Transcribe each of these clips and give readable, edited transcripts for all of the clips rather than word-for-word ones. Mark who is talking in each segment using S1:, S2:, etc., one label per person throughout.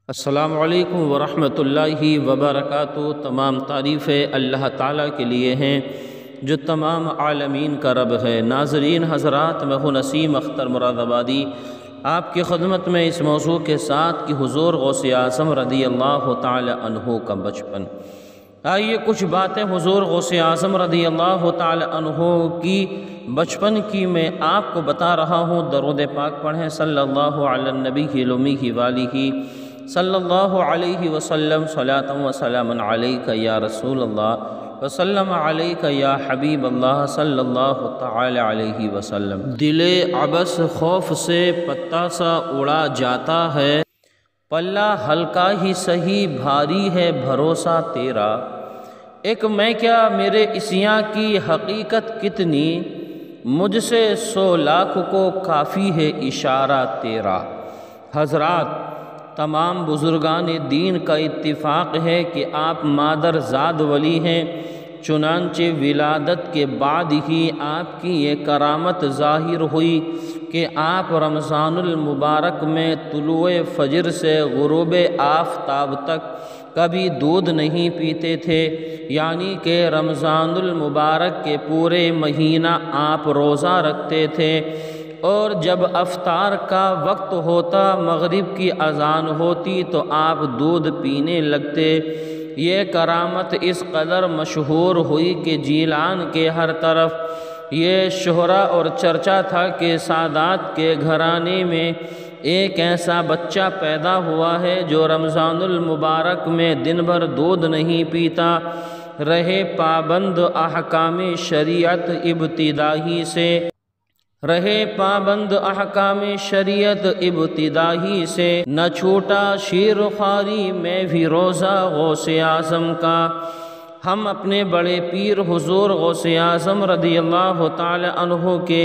S1: السلام علیکم ورحمۃ اللہ وبرکاتہ۔ تمام تعریفیں اللہ تعالیٰ کے لیے ہیں جو تمام عالمین کا رب ہے۔ ناظرین حضرات، میں ہوں نسیم اختر مراد آبادی آپ کی خدمت میں اس موضوع کے ساتھ کہ حضور غوث اعظم رضی اللہ تعالی عنہ کا بچپن۔ آئیے کچھ باتیں حضور غوث اعظم رضی اللہ تعالی عنہ کی بچپن کی میں آپ کو بتا رہا ہوں۔ درود پاک پڑھیں صلی اللہ علی النبی الامی والہ صلی اللہ علیہ وسلم، صلاۃ و سلام علیک یا رسول اللہ وسلم علیک یا حبیب اللہ صلی اللہ تعالی علیہ وسلم۔ دل عبس خوف سے پتہ سا اڑا جاتا ہے، پلہ ہلکا ہی سہی بھاری ہے بھروسہ تیرا۔ ایک میں کیا میرے عصیاں کی حقیقت کتنی، مجھ سے 100 لاکھ کو کافی ہے اشارہ تیرا۔ حضرات، تمام بزرگان دین کا اتفاق ہے کہ آپ مادر زاد ولی ہیں، چنانچہ ولادت کے بعد ہی آپ کی یہ کرامت ظاہر ہوئی کہ آپ رمضان المبارک میں طلوع فجر سے غروب آفتاب تک کبھی دودھ نہیں پیتے تھے، یعنی کہ رمضان المبارک کے پورے مہینہ آپ روزہ رکھتے تھے، اور جب افطار کا وقت ہوتا، مغرب کی اذان ہوتی تو آپ دودھ پینے لگتے۔ یہ کرامت اس قدر مشہور ہوئی کہ جیلان کے ہر طرف یہ شہرہ اور چرچا تھا کہ سادات کے گھرانے میں ایک ایسا بچہ پیدا ہوا ہے جو رمضان المبارک میں دن بھر دودھ نہیں پیتا، رہے پابند احکام شریعت ابتدائی سے، رہے پابند احکام شریعت ابتدائی سے، نہ چھوٹا شیر خواری میں بھی روزہ غوث اعظم کا۔ ہم اپنے بڑے پیر حضور غوث اعظم رضی اللہ تعالی عنہ کے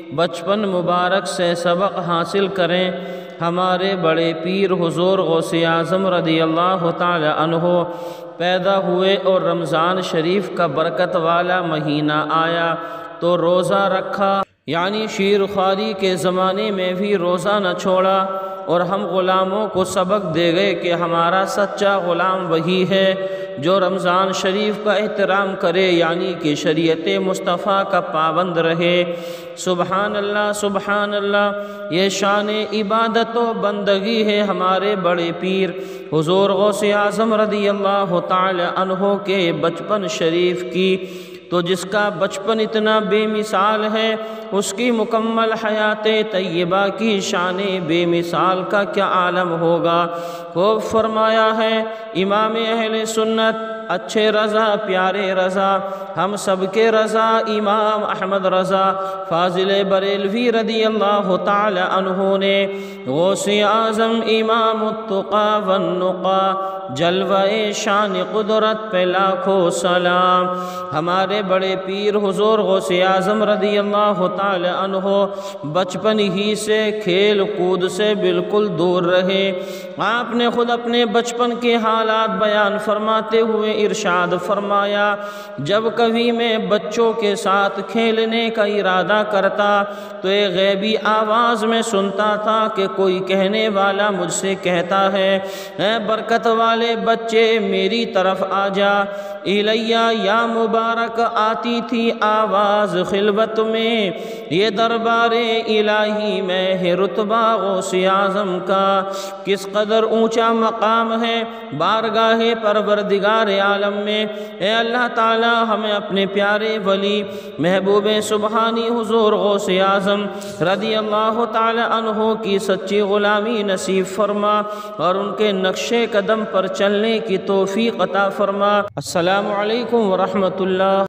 S1: بچپن مبارک سے سبق حاصل کریں۔ ہمارے بڑے پیر حضور غوث اعظم رضی اللہ تعالی عنہ پیدا ہوئے اور رمضان شریف کا برکت والا مہینہ آیا تو روزہ رکھا، یعنی شیر خواری کے زمانے میں بھی روزہ نہ چھوڑا، اور ہم غلاموں کو سبق دے گئے کہ ہمارا سچا غلام وہی ہے جو رمضان شریف کا احترام کرے، یعنی کہ شریعت مصطفیٰ کا پابند رہے۔ سبحان اللہ سبحان اللہ، یہ شان عبادت و بندگی ہے ہمارے بڑے پیر حضور غوث اعظم رضی اللہ تعالی عنہ کے بچپن شریف کی۔ تو جس کا بچپن اتنا بے مثال ہے، اس کی مکمل حیات طیبہ کی شان بے مثال کا کیا عالم ہوگا۔ خوب فرمایا ہے امام اہل سنت اچھے رضا پیارے رضا ہم سب کے رضا امام احمد رضا فاضل بریلوی رضی اللہ تعالی عنہ نے غوث اعظم امام التقا والنقا جلوہ شان قدرت پہ لاکھوں سلام۔ ہمارے بڑے پیر حضور غوث اعظم رضی اللہ تعالی عنہ بچپن ہی سے کھیل کود سے بالکل دور رہے۔ آپ نے خود اپنے بچپن کے حالات بیان فرماتے ہوئے ارشاد فرمایا، جب کبھی میں بچوں کے ساتھ کھیلنے کا ارادہ کرتا تو ایک غیبی آواز میں سنتا تھا کہ کوئی کہنے والا مجھ سے کہتا ہے، اے برکت والے بچے میری طرف آ جا۔ الیہ یا مبارک آتی تھی آواز خلوت میں، یہ دربار الہی میں ہے رتبہ غوث اعظم کا۔ کس قدر اونچا مقام ہے بارگاہ پروردگار عالم میں۔ اے اللہ تعالی ہمیں اپنے پیارے ولی محبوب سبحانی حضور غوث اعظم رضی اللہ تعالی عنہ کی سچی غلامی نصیب فرما اور ان کے نقش قدم پر چلنے کی توفیق عطا فرما۔ السلام علیکم ورحمۃ اللہ۔